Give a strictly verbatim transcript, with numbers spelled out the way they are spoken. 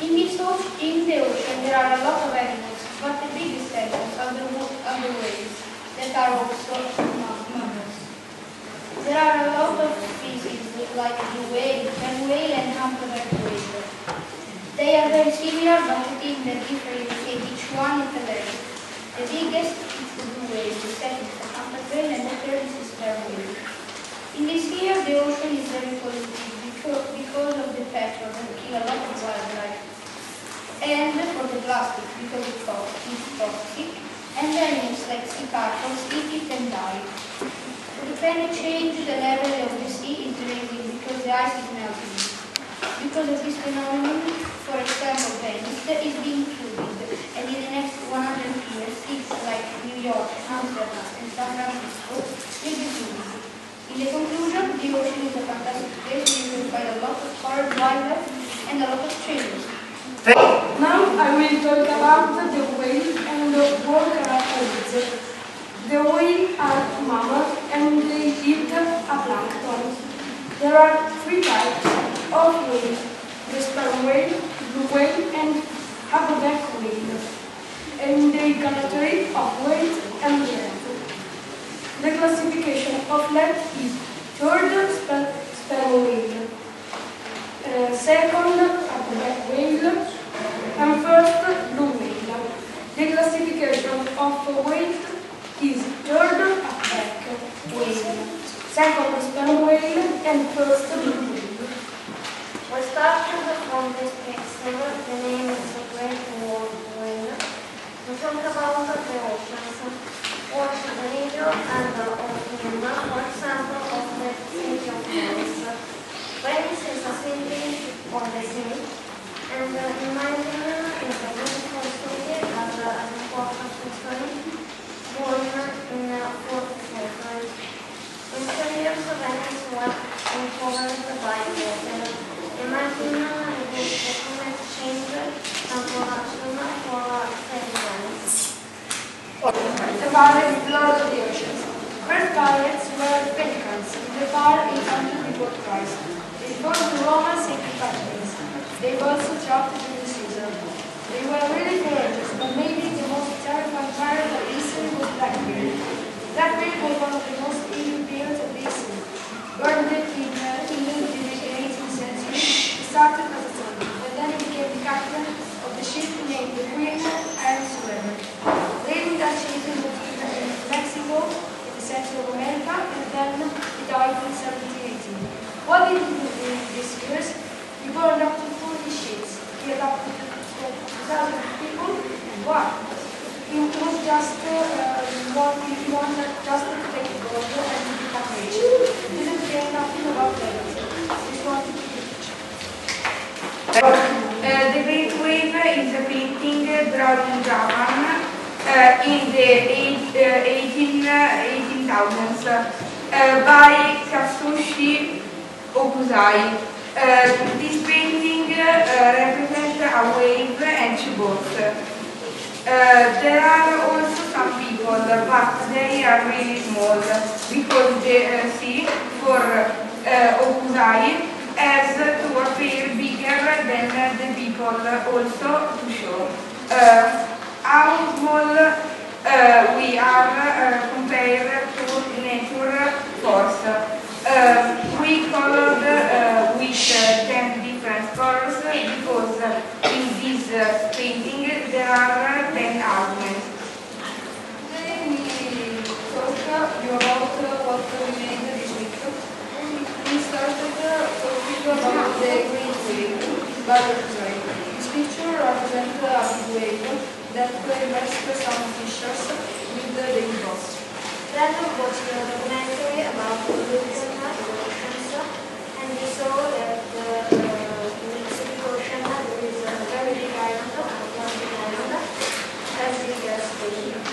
In, this ocean, in the ocean there are a lot of animals, but the biggest animals are the, are the whales, that are also mammals. There are a lot of species like the whale, sperm whale and humpback whale. They are very similar, but the thing that differentiates each one is the leg. The biggest is the blue whale, the second is the humpback whale, and the third is the sperm whale. In this year, the ocean is very polluted because, because of the petrol that kill a lot of wildlife. And for the plastic, because it's toxic, and the animals like sea turtles eat it and die. For the climate change, the level of the sea is rising because the ice is melting. Because of this phenomenon, for example, Venice is being flooded, and in the next one hundred years, cities like New York, Amsterdam, and San Francisco will be flooded. In the conclusion, the ocean is a fantastic place where you will find a lot of horror, wildlife, and a lot of treasures. Now I will talk about the whale and the what characteristics. The whale are mammals and they eat a plankton. There are three types of whales: the sperm whale, blue whale, and humpback whale. And they characteristics of weight and length. The classification of length is third sperm whale, uh, second humpback whale, and first blue whale. The classification of weight is third humpback whale, second sperm whale, and first blue whale. We started from this picture, the name is the Great Whale. We talk about the oceans, what the video and the ocean, for example, of the city of Venice. Venice is a city on the sea, and uh, in my opinion, it's a beautiful city and uh, an important history born in the fourth century. In ten years, Venice was covered by water. In my opinion, it is the climate change and production for saving Venice. The pirates Lord of the Oceans. First pirates were Pelicans, the power in hundred before Christ. They fought the Romans and Carthaginians. They also trapped the Caesar. They were really courageous, but maybe the most terrifying pirate of history was Blackbeard. Blackbeard was one of the most evil pirates of history. Burned in uh, England in the eighteenth century, he started as a son, but then he became the captain of the ship named the Queen Anne's Weather. Leading that ship in Mexico, in the center of America, and then he died in seventeen eighteen. What did he do during these years? He burned up to forty ships, killed up to two thousand people, and why? He was just uh, one, he wanted just to take the gold and become rich. He didn't care nothing about legacy. He just wanted to be rich. Uh, the Great Wave is a painting drawn in Japan uh, in the eighteen thousands uh, by Katsushi Okuzai. Uh, this painting uh, represents a wave and two boats. Uh, there are also some people, but they are really small because the uh, sea for uh, Okuzai has to appear bigger than the people also to show uh, how small uh, we are uh, compared to nature force. Uh, we colored uh, with uh, ten different colors because uh, in this uh, painting there are ten elements. Today we talk about what we made this week. We started talking about the Great Wave butterfly. This picture represents a big wave that immersed some fishers with the daily boss. Then we watched a documentary about pollution in oceans, and we saw that uh, in the Pacific Ocean there is a very big island, Atlantic Island, as big as Spain.